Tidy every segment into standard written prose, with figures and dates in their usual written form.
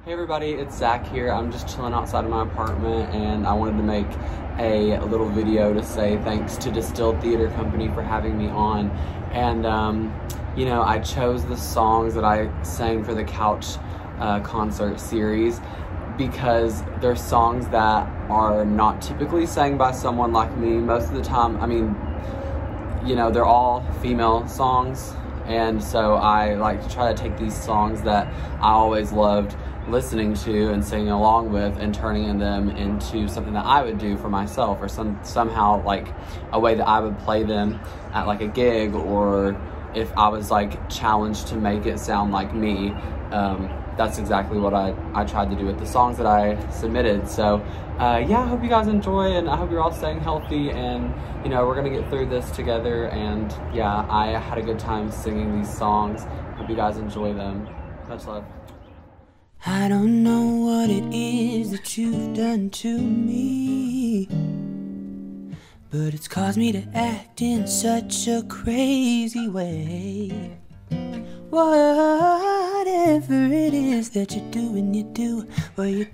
Hey everybody, it's Zach here. I'm just chilling outside of my apartment and I wanted to make a little video to say thanks to Distilled Theatre Company for having me on. And you know, I chose the songs that I sang for the Couch concert series because they're songs that are not typically sang by someone like me. Most of the time, I mean, you know, they're all female songs, and so I like to try to take these songs that I always loved listening to and singing along with and turning them into something that I would do for myself, or somehow like a way that I would play them at like a gig, or if I was like challenged to make it sound like me. That's exactly what I tried to do with the songs that I submitted. So yeah, I hope you guys enjoy, and I hope you're all staying healthy, and you know, we're gonna get through this together. And yeah, I had a good time singing these songs. Hope you guys enjoy them. Much love. I don't know what it is that you've done to me, but it's caused me to act in such a crazy way. Whatever it is that you're doing, you do what you're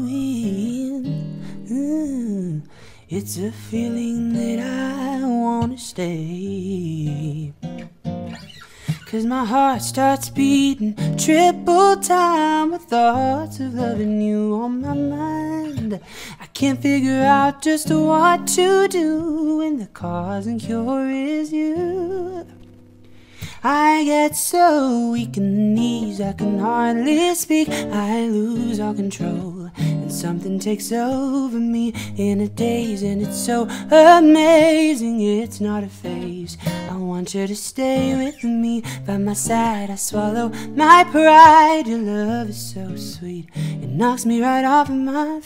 doing. It's a feeling that I wanna stay, 'cause my heart starts beating triple time with thoughts of loving you on my mind. I can't figure out just what to do when the cause and cure is you. I get so weak in the knees, I can hardly speak. I lose all control, and something takes over me in a daze, and it's so amazing, it's not a phase. I want you to stay with me by my side. I swallow my pride, your love is so sweet, it knocks me right off of my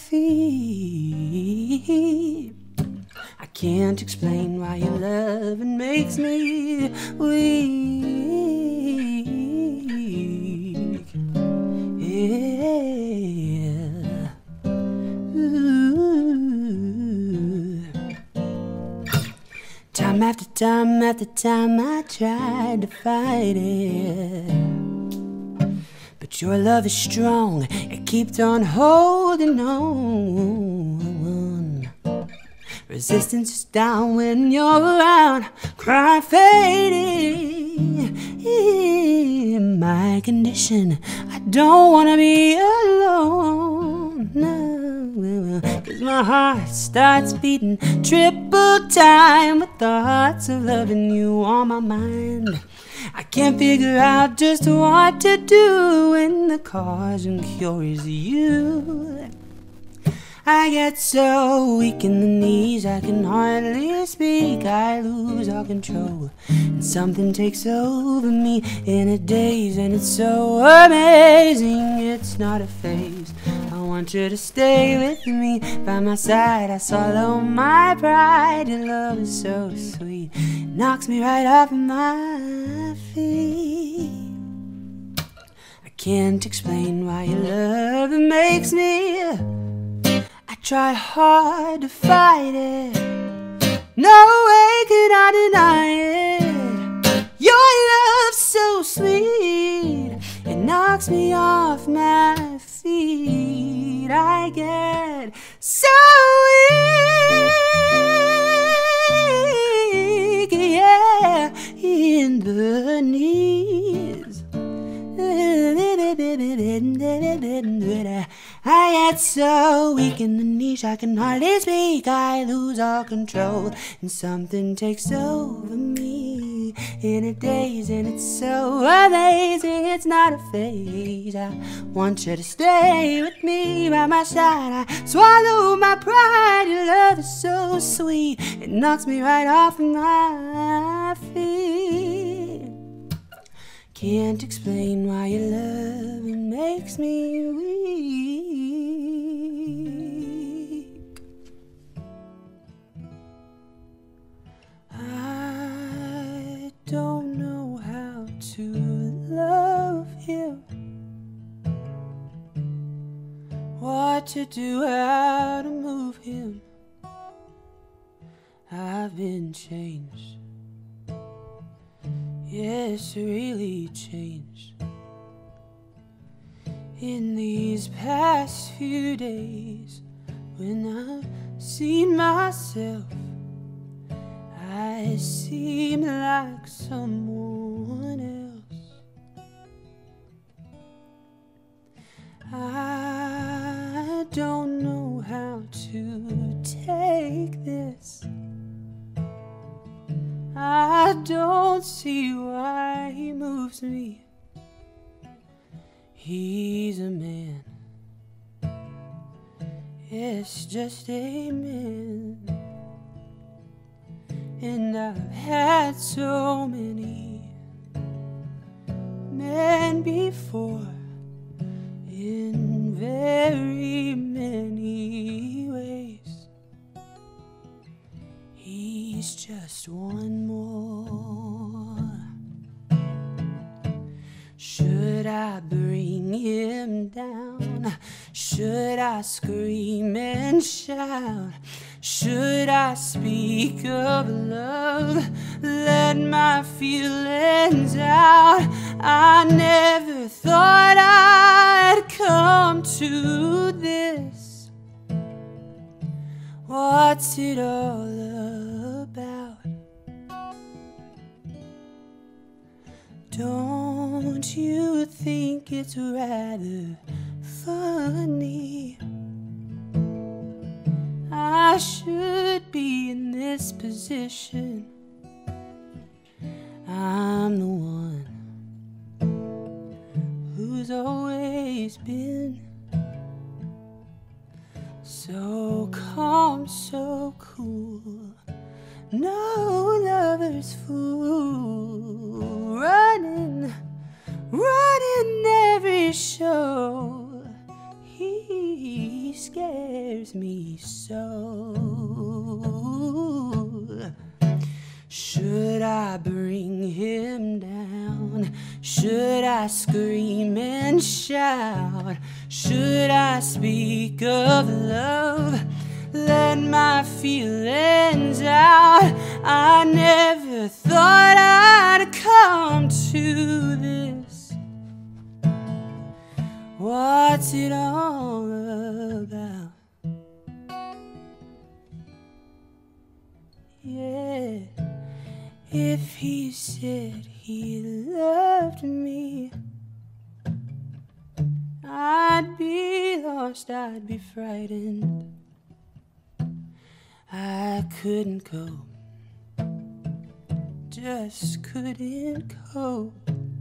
feet. I can't explain why your loving makes me weak. Yeah. Ooh. Time after time after time I tried to fight it, but your love is strong, it keeps on holding on. Resistance is down when you're around, crime fading. In my condition, I don't wanna be alone, no, 'cause my heart starts beating triple time with thoughts of loving you on my mind. I can't figure out just what to do when the cause and cure is you. I get so weak in the knees, I can hardly speak. I lose all control, and something takes over me in a daze, and it's so amazing, it's not a phase. I want you to stay with me by my side. I swallow my pride, your love is so sweet, it knocks me right off of my feet. I can't explain why your love makes me. I try hard to fight it, no way could I deny it. Your love's so sweet, it knocks me off my feet. I get so weak, yeah, in the knees. I get so weak in the knees, I can hardly speak. I lose all control, and something takes over me in a daze, and it's so amazing, it's not a phase. I want you to stay with me by my side. I swallow my pride, your love is so sweet, it knocks me right off of my feet. Can't explain why your love makes me weak. I don't know how to love him, what to do, how to move him. I've been changed, yes, really changed. In these past few days, when I've seen myself, I seem like someone else. I don't know how to take this. I don't see why he moves me. He's a man. It's just a man. And I've had so many men before, in very many ways. He's just one more. Should I bring him down? Should I scream and shout? Should I speak of love? Let my feelings out. I never thought I'd come to this. What's it all about? Don't you think it's rather funny? I should be in this position. I'm the one who's always been so calm, so cool, no lover's fool, running every show. He scares me so. Should I bring him down? Should I scream and shout? Should I speak of love? Let my feelings out. I never thought I'd come to this. What's it all about? Yeah, if he said he loved me, I'd be lost, I'd be frightened. I couldn't cope, just couldn't cope.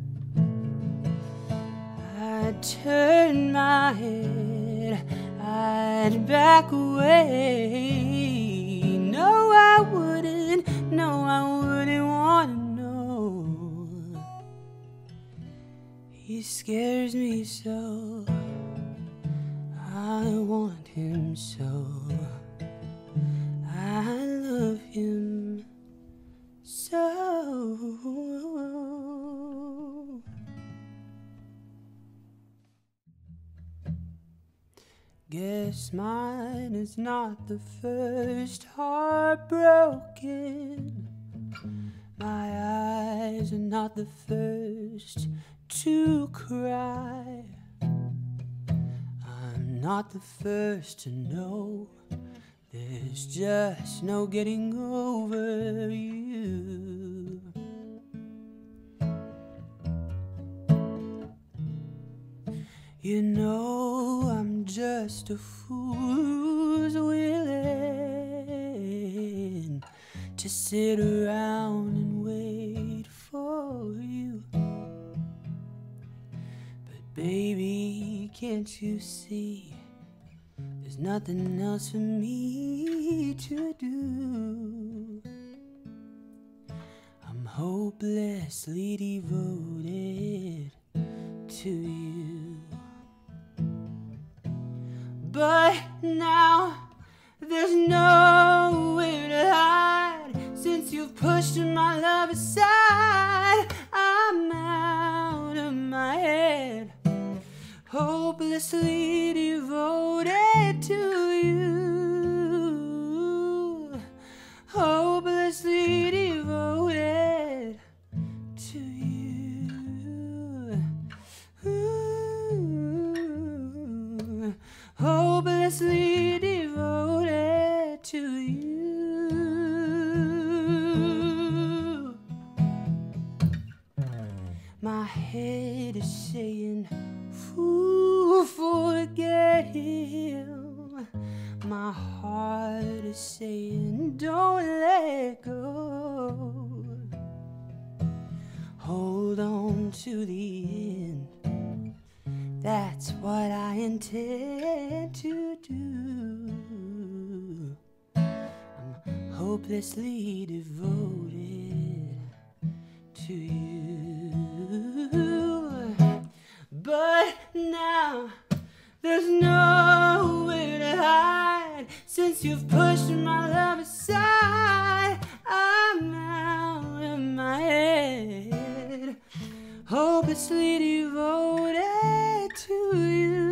I'd turn my head, I'd back away. No, I wouldn't wanna know. He scares me so, I want him so. I love him so. Guess mine is not the first heart broken. My eyes are not the first to cry. I'm not the first to know there's just no getting over you. You know I'm just a fool who's willing to sit around and wait for you. But baby, can't you see? There's nothing else for me to do. I'm hopelessly devoted to you. But now there's nowhere to hide. Since you've pushed my love aside, I'm out of my head, hopelessly devoted to you, hopelessly devoted to you. Ooh. hopelessly devoted to you. My head is saying, fool, forget him. My heart is saying, don't let go. Hold on to the end. That's what I intend to do. I'm hopelessly devoted to you. But now there's nowhere to hide. Since you've pushed my love aside, I'm now in my head, hopelessly devoted to you.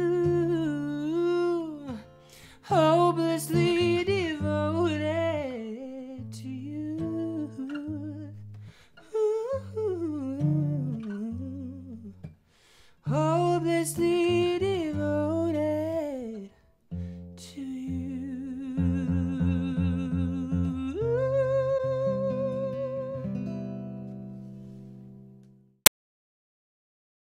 Hopelessly devoted to you. Ooh. Hopelessly